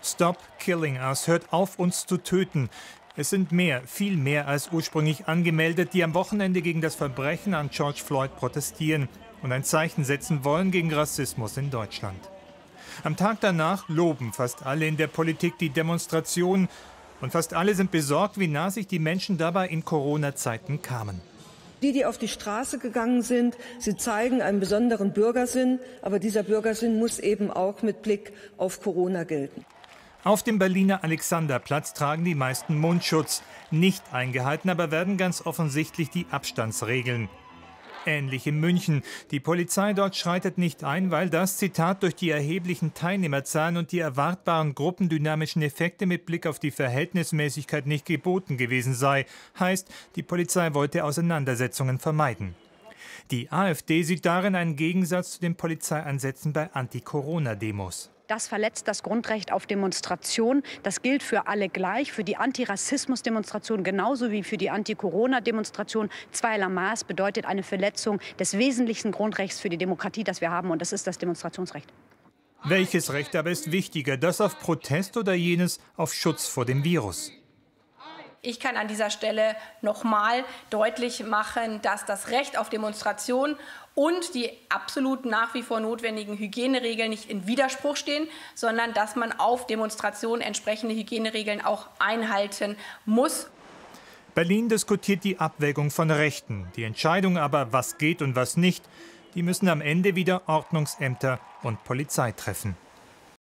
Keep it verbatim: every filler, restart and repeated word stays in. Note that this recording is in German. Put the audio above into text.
Stop killing us, hört auf, uns zu töten. Es sind mehr, viel mehr als ursprünglich angemeldet, die am Wochenende gegen das Verbrechen an George Floyd protestieren und ein Zeichen setzen wollen gegen Rassismus in Deutschland. Am Tag danach loben fast alle in der Politik die Demonstration und fast alle sind besorgt, wie nah sich die Menschen dabei in Corona-Zeiten kamen. Die, die auf die Straße gegangen sind, sie zeigen einen besonderen Bürgersinn, aber dieser Bürgersinn muss eben auch mit Blick auf Corona gelten. Auf dem Berliner Alexanderplatz tragen die meisten Mundschutz. Nicht eingehalten, aber werden ganz offensichtlich die Abstandsregeln. Ähnlich in München. Die Polizei dort schreitet nicht ein, weil das, Zitat, durch die erheblichen Teilnehmerzahlen und die erwartbaren gruppendynamischen Effekte mit Blick auf die Verhältnismäßigkeit nicht geboten gewesen sei. Heißt, die Polizei wollte Auseinandersetzungen vermeiden. Die AfD sieht darin einen Gegensatz zu den Polizeieinsätzen bei Anti-Corona-Demos. Das verletzt das Grundrecht auf Demonstration. Das gilt für alle gleich, für die Antirassismus-Demonstration genauso wie für die Anti-Corona-Demonstration. Zweierlei Maß bedeutet eine Verletzung des wesentlichsten Grundrechts für die Demokratie, das wir haben, und das ist das Demonstrationsrecht. Welches Recht aber ist wichtiger, das auf Protest oder jenes auf Schutz vor dem Virus? Ich kann an dieser Stelle noch mal deutlich machen, dass das Recht auf Demonstration und die absolut nach wie vor notwendigen Hygieneregeln nicht in Widerspruch stehen, sondern dass man auf Demonstrationen entsprechende Hygieneregeln auch einhalten muss. Berlin diskutiert die Abwägung von Rechten. Die Entscheidung aber, was geht und was nicht, die müssen am Ende wieder Ordnungsämter und Polizei treffen.